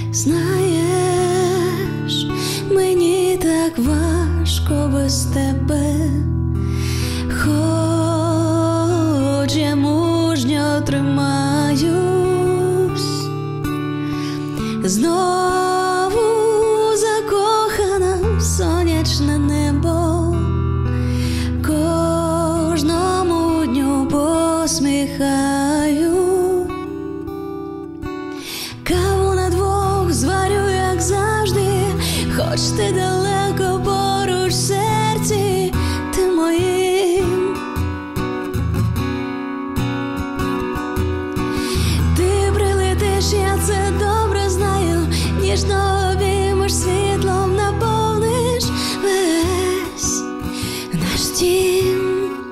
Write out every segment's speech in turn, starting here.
Знаєш, мені так важко без тебе, хоч я мужньо тримаюсь, знову закохана в сонячне небо, кожному дню посміхаю. Каву на двох зварю, як завжди, хоч ти далеко поруч в серці, ти моїм. Ти прилетиш, я це добре знаю, ніжно обіймеш, світлом наповниш весь наш дім.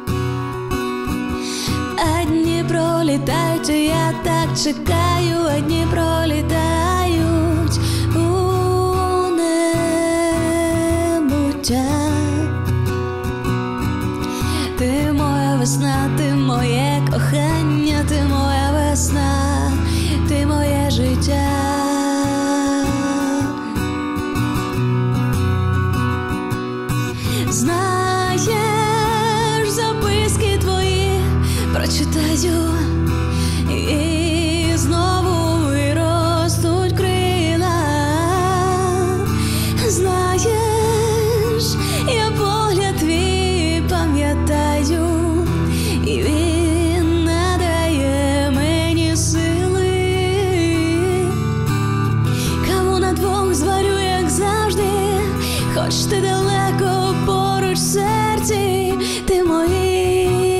А дні пролітають, і я так чекаю, а дні пролітають у небуття. Ти моя весна, ти моє кохання, ти моя весна, ти моє життя. Знаєш, записки твої прочитаю, і знову виростуть крила. Знаєш, я погляд твій пам'ятаю, і він надає мені сили. Каву на двох зварю, як завжди, хоч ти далеко поруч в серці, ти моїм.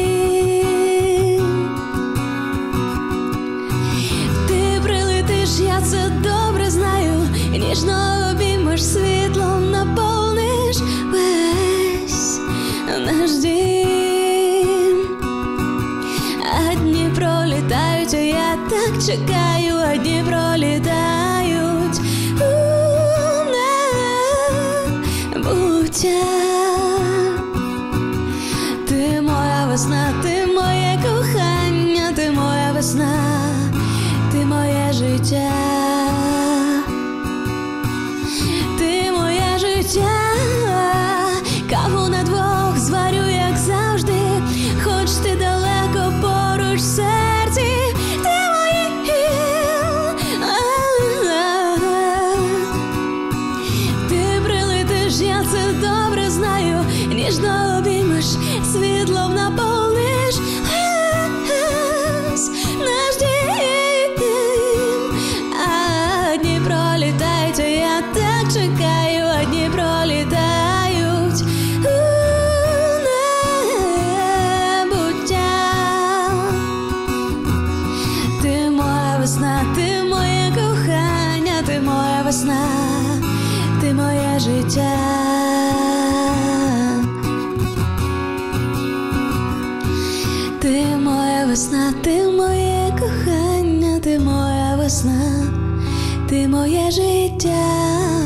Я це добре знаю, ніжно обіймеш, світлом наповниш весь наш дім. А дні пролітають, а я так чекаю, а дні пролітають у небуття. Ти моя весна, ти моє кохання, ти моя весна, ти моє життя, ти моє життя. Каву на двох зварю, як завжди, хоч ти далеко поруч в серці, ти моє. Ти прилетиш, я це добре знаю, ніжно обіймеш, світлом наповниш наш дім. Я так чекаю, а дні пролітають у небуття. Ти моя весна, ти моє кохання, ти моя весна, ти моє життя. Ти моя весна, ти моє кохання, ти моя весна, ти моє життя.